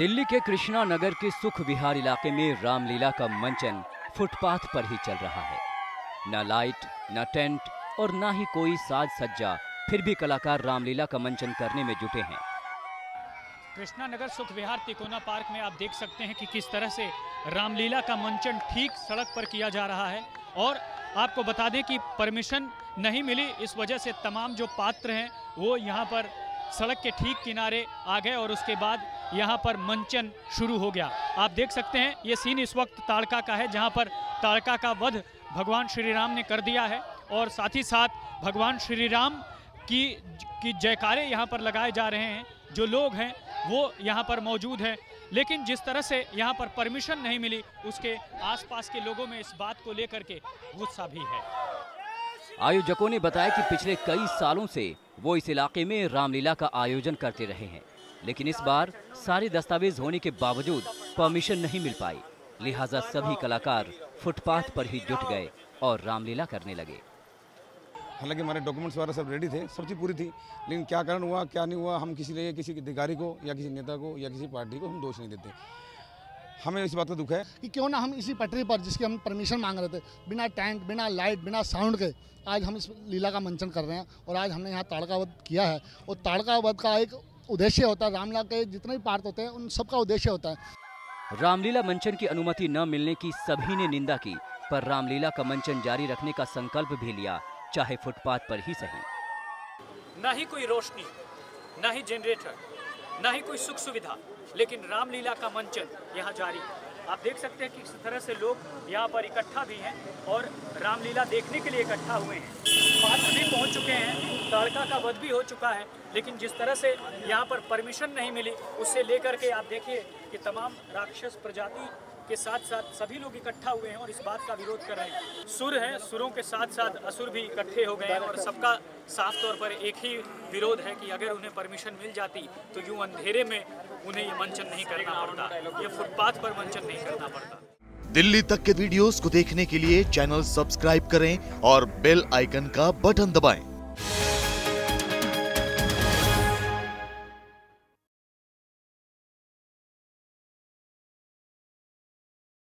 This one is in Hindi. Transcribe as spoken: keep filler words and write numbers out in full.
दिल्ली के कृष्णा नगर के सुख विहार इलाके में रामलीला का मंचन फुटपाथ पर ही चल रहा है। न लाइट, न टेंट और न ही कोई साज सज्जा, फिर भी कलाकार रामलीला का मंचन करने में जुटे हैं। कृष्णा नगर सुख विहार तिकोना पार्क में आप देख सकते हैं कि किस तरह से रामलीला का मंचन ठीक सड़क पर किया जा रहा है। और आपको बता दें कि परमिशन नहीं मिली, इस वजह से तमाम जो पात्र हैं वो यहाँ पर सड़क के ठीक किनारे आ गए और उसके बाद यहाँ पर मंचन शुरू हो गया। आप देख सकते हैं ये सीन इस वक्त ताड़का का है, जहाँ पर ताड़का का वध भगवान श्री राम ने कर दिया है और साथ ही साथ भगवान श्री राम की की जयकारे यहाँ पर लगाए जा रहे हैं। जो लोग हैं वो यहाँ पर मौजूद हैं, लेकिन जिस तरह से यहाँ पर परमिशन नहीं मिली उसके आसपास के लोगों में इस बात को लेकर के गुस्सा भी है। आयोजकों ने बताया कि पिछले कई सालों से वो इस इलाके में रामलीला का आयोजन करते रहे हैं, लेकिन इस बार सारे दस्तावेज होने के बावजूद परमिशन नहीं मिल पाई। लिहाजा सभी कलाकार फुटपाथ पर ही जुट गए और रामलीला करने लगे। हालांकि हमारे डॉक्यूमेंट्स वगैरह सब रेडी थे, सब चीज़ पूरी थी, लेकिन क्या कारण हुआ क्या नहीं हुआ, हम किसी लिए किसी अधिकारी को या किसी नेता को या किसी पार्टी को हम दोष नहीं देते। हमें इस बात का दुख है कि क्यों ना हम इसी पटरी पर, जिसकी हम परमिशन मांग रहे थे, बिना टेंट, बिना लाइट, बिना साउंड के आज हम इस लीला का मंचन कर रहे हैं। और आज हमने यहाँ ताड़का वध किया है और ताड़का वध का एक उद्देश्य होता है, रामलीला के जितने भी पार्ट होते हैं उन सबका उद्देश्य होता है। रामलीला मंचन की अनुमति न मिलने की सभी ने निंदा की, पर रामलीला का मंचन जारी रखने का संकल्प भी लिया, चाहे फुटपाथ पर ही सही। ना ही कोई रोशनी, ना ही जनरेटर, ना ही कोई सुख सुविधा, लेकिन रामलीला का मंचन यहाँ जारी। आप देख सकते हैं कि किस तरह से लोग यहाँ पर इकट्ठा भी हैं और रामलीला देखने के लिए इकट्ठा हुए हैं। पात्र भी पहुँच चुके हैं, ताड़का का वध भी हो चुका है, लेकिन जिस तरह से यहाँ पर परमिशन नहीं मिली उससे लेकर के आप देखिए कि तमाम राक्षस प्रजाति के साथ साथ सभी लोग इकट्ठा हुए हैं और इस बात का विरोध कर रहे हैं। सुर हैं, सुरों के साथ साथ असुर भी इकट्ठे हो गए हैं और सबका साफ तौर पर एक ही विरोध है कि अगर उन्हें परमिशन मिल जाती तो यूं अंधेरे में उन्हें ये मंचन नहीं करना पड़ता, ये फुटपाथ पर मंचन नहीं करना पड़ता। दिल्ली तक के वीडियोस को देखने के लिए चैनल सब्सक्राइब करें और बेल आइकन का बटन दबाएं।